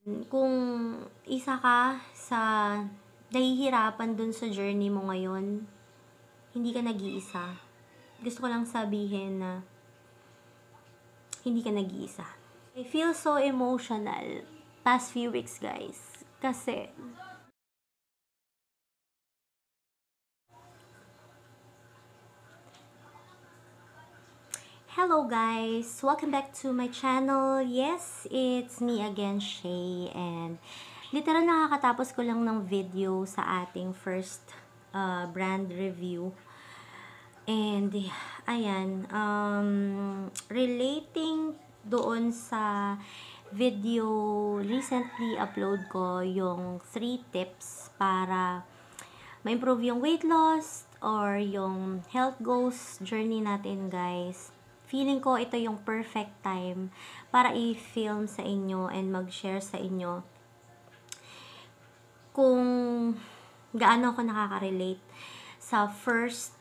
Kung isa ka sa nahihirapan dun sa journey mo ngayon, hindi ka nag-iisa. Gusto ko lang sabihin na hindi ka nag-iisa. I feel so emotional past few weeks, guys. Kasi hello guys! Welcome back to my channel. Yes, it's me again, Shay. And literal nakakatapos ko lang ng video sa ating first brand review. And ayan, relating doon sa video recently upload ko yung 3 tips para ma-improve yung weight loss or yung health goals journey natin, guys. Feeling ko ito yung perfect time para i-film sa inyo and mag-share sa inyo kung gaano ako nakaka-relate sa first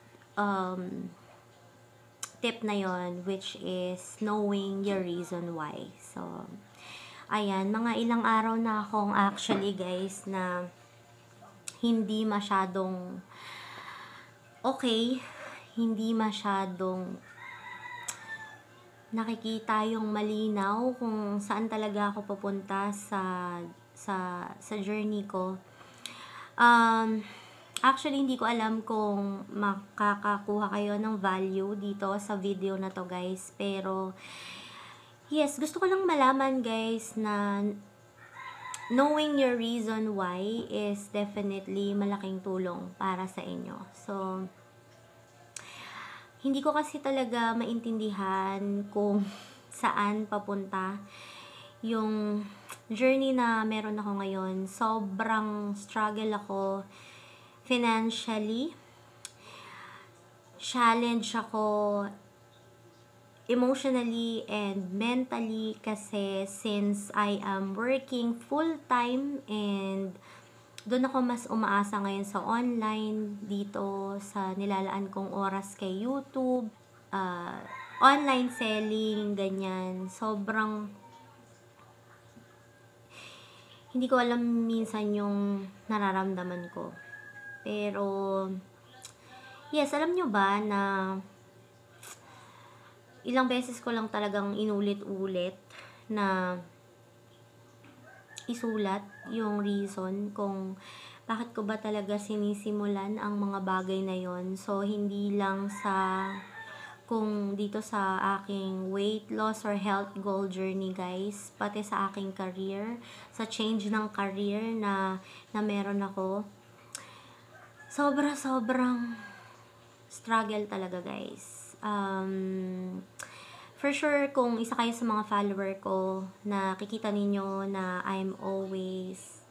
tip na yon, which is knowing your reason why. So, ayan, mga ilang araw na akong actually, guys, na hindi masyadong okay, hindi masyadong nakikita yung malinaw kung saan talaga ako papunta sa journey ko. Actually, hindi ko alam kung makakakuha kayo ng value dito sa video na to, guys. Pero, yes, gusto ko lang malaman, guys, na knowing your reason why is definitely malaking tulong para sa inyo. So, hindi ko kasi talaga maintindihan kung saan papunta yung journey na meron ako ngayon. Sobrang struggle ako financially. Challenge ako emotionally and mentally kasi since I am working full-time and doon ako mas umaasa ngayon sa online, dito sa nilalaan kong oras kay YouTube, online selling, ganyan. Sobrang hindi ko alam minsan yung nararamdaman ko. Pero, yes, alam nyo ba na ilang beses ko lang talagang inulit-ulit na isulat yung reason kung bakit ko ba talaga sinisimulan ang mga bagay na yon. So, hindi lang sa kung dito sa aking weight loss or health goal journey, guys, pati sa aking career, sa change ng career na meron ako. Sobrang struggle talaga, guys. For sure, kung isa kayo sa mga follower ko, nakikita ninyo na I'm always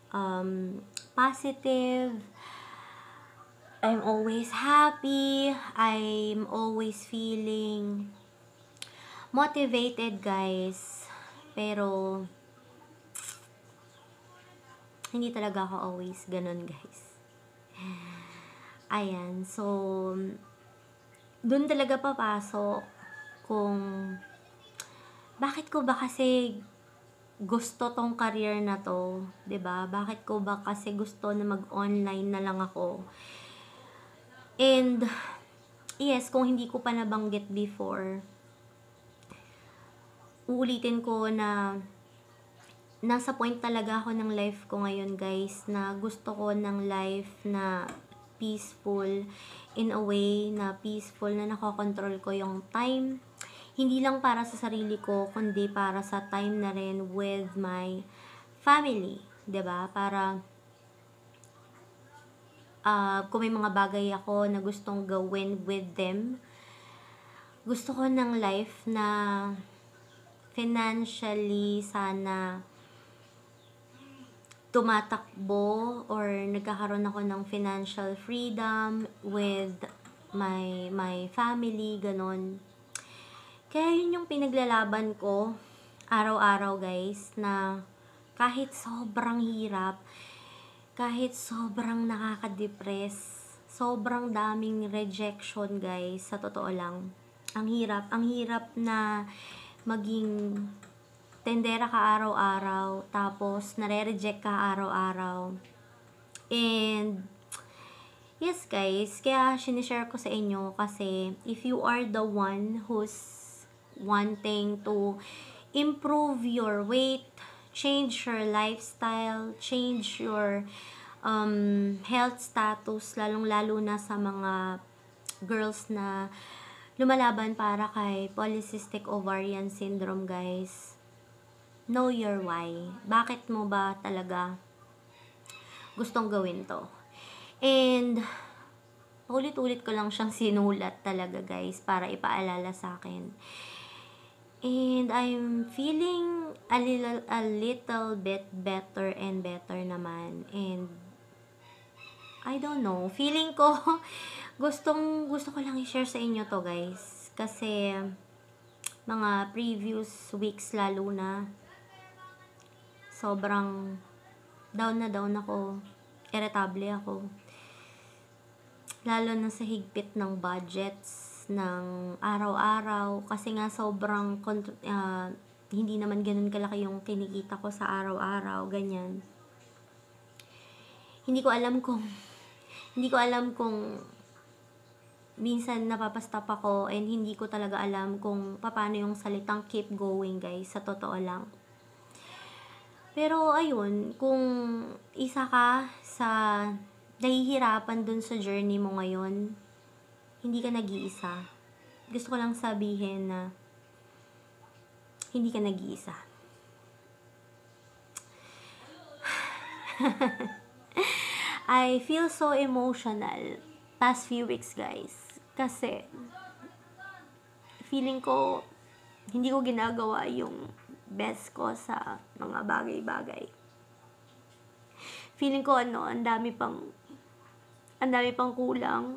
positive, I'm always happy, I'm always feeling motivated, guys. Pero, hindi talaga ako always ganun, guys. Ayan, so, dun talaga papasok kung bakit ko ba kasi gusto tong career na to, 'di ba? Bakit ko ba kasi gusto na mag-online na lang ako? And yes, kung hindi ko pa nabanggit before, uulitin ko na nasa point talaga ako ng life ko ngayon, guys, na gusto ko ng life na peaceful, in a way na peaceful, na nakokontrol ko yung time. Hindi lang para sa sarili ko, kundi para sa time na rin with my family. 'Di ba? Para kung may mga bagay ako na gustong gawin with them, gusto ko ng life na financially sana tumatakbo or nagkakaroon ako ng financial freedom with my family, ganon. Kaya yun yung pinaglalaban ko araw-araw, guys, na kahit sobrang hirap, kahit sobrang nakaka-depress, sobrang daming rejection, guys, sa totoo lang. Ang hirap na maging tendera ka araw-araw, tapos nare-reject ka araw-araw. And yes guys, kaya sinishare ko sa inyo kasi if you are the one who's wanting to improve your weight, change your lifestyle, change your health status, lalong-lalo na sa mga girls na lumalaban para kay polycystic ovarian syndrome, guys. Know your why. Bakit mo ba talaga gustong gawin to? And ulit-ulit ko lang siyang sinulat talaga, guys, para ipaalala sa akin. And I'm feeling a little bit better and better naman. And I don't know, feeling ko gusto ko lang i-share sa inyo to, guys. Kasi mga previous weeks lalo na sobrang down ako, irritable ako. Lalo na sa higpit ng budgets ng araw-araw kasi nga sobrang hindi naman ganun kalaki yung kinikita ko sa araw-araw, ganyan. Hindi ko alam kung minsan napapastop ako and hindi ko talaga alam kung paano yung salitang keep going, guys, sa totoo lang. Pero ayun, kung isa ka sa nahihirapan dun sa journey mo ngayon, hindi ka nag-iisa. Gusto ko lang sabihin na hindi ka nag-iisa. I feel so emotional past few weeks, guys. Kasi feeling ko hindi ko ginagawa yung best ko sa mga bagay-bagay. Feeling ko ang dami pang kulang.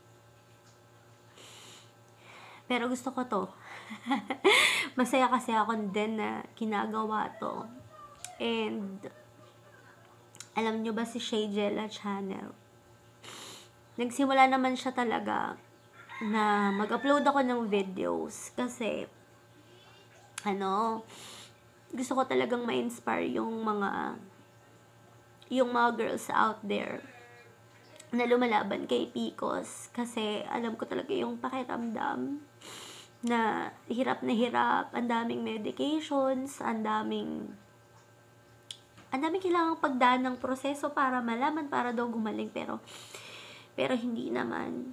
Pero gusto ko to. Masaya kasi ako din na ginagawa to. And alam nyo ba si Shaygella Channel? Nagsimula naman siya talaga na mag-upload ako ng videos kasi gusto ko talagang ma-inspire yung mga girls out there na lumalaban kay PCOS kasi alam ko talaga yung pakiramdam na hirap, ang daming medications, ang daming kailangang pagdaan ng proseso para malaman, para daw gumaling, pero hindi naman.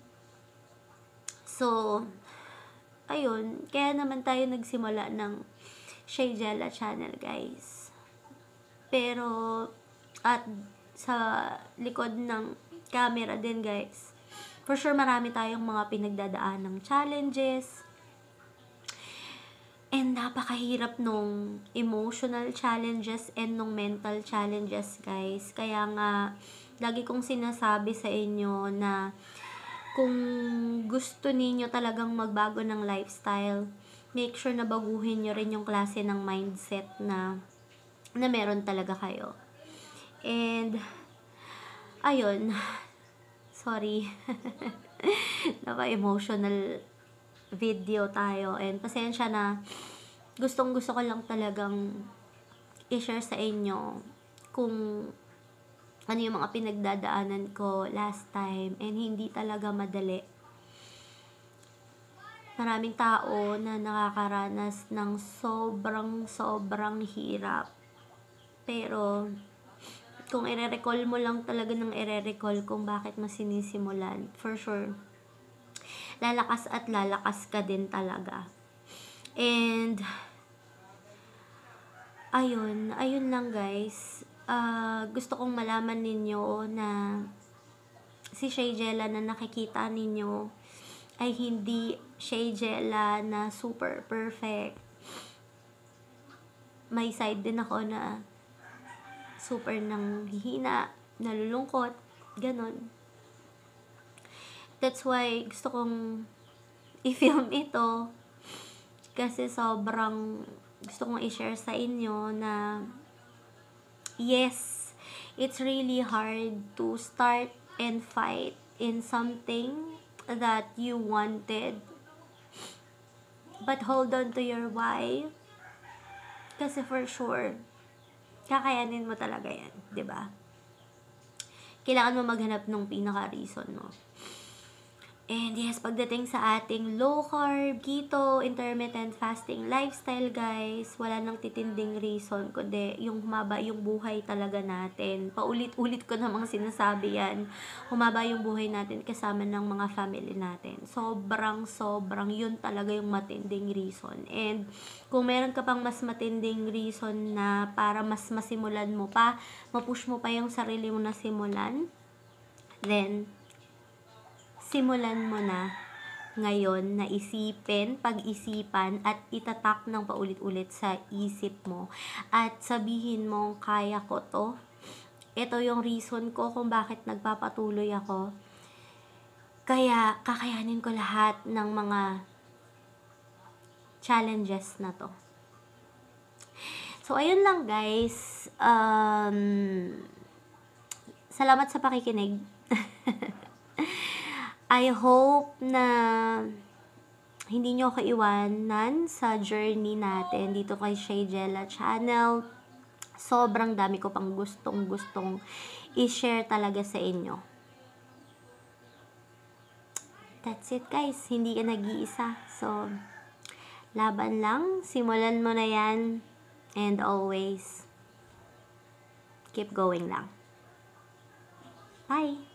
So, ayun, kaya naman tayo nagsimula ng Shaygella Channel, guys. Pero, at sa likod ng camera din, guys, for sure marami tayong mga pinagdadaan ng challenges. And napakahirap nung emotional challenges and nung mental challenges, guys. Kaya nga, lagi kong sinasabi sa inyo na kung gusto niyo talagang magbago ng lifestyle, make sure na baguhin nyo rin yung klase ng mindset na meron talaga kayo. And, ayun, sorry, napa-emotional video tayo. And pasensya na, gustong-gusto ko lang talagang i-share sa inyo kung ano yung mga pinagdadaanan ko last time. And hindi talaga madali. Maraming tao na nakakaranas ng sobrang hirap. Pero, kung i-recall mo lang talaga ng i-recall kung bakit mo sinisimulan, for sure, lalakas at lalakas ka din talaga. And, ayun lang, guys. Gusto kong malaman ninyo na si Shaygella na nakikita ninyo ay hindi Shaygella na super perfect. May side din ako na super nang hihina, nalulungkot, ganon. That's why gusto kong i-film ito kasi sobrang gusto kong i-share sa inyo na yes, it's really hard to start and fight in something that you wanted. But hold on to your why. Kasi for sure, kakayanin mo talaga yan, 'di ba? Kailangan mo maghanap ng pinaka-reason mo. And yes, pagdating sa ating low carb, keto, intermittent fasting lifestyle, guys, wala nang titinding reason kundi yung humaba yung buhay talaga natin. Paulit-ulit ko namang sinasabi yan. Humaba yung buhay natin kasama ng mga family natin. Sobrang yun talaga yung matinding reason. And kung meron ka pang mas matinding reason na para mas masimulan mo pa, mapush mo pa yung sarili mo na simulan, then simulan mo na ngayon na isipin, pag-isipan at itatak ng paulit-ulit sa isip mo at sabihin mo, kaya ko to. Ito yung reason ko kung bakit nagpapatuloy ako. Kaya kakayanin ko lahat ng mga challenges na to. So, ayun lang guys. Salamat sa pakikinig. I hope na hindi nyo kaiwanan sa journey natin dito kay Shaygella Channel. Sobrang dami ko pang gustong i-share talaga sa inyo. That's it guys, hindi ka nag-iisa. So, laban lang, simulan mo na yan, and always keep going lang. Bye!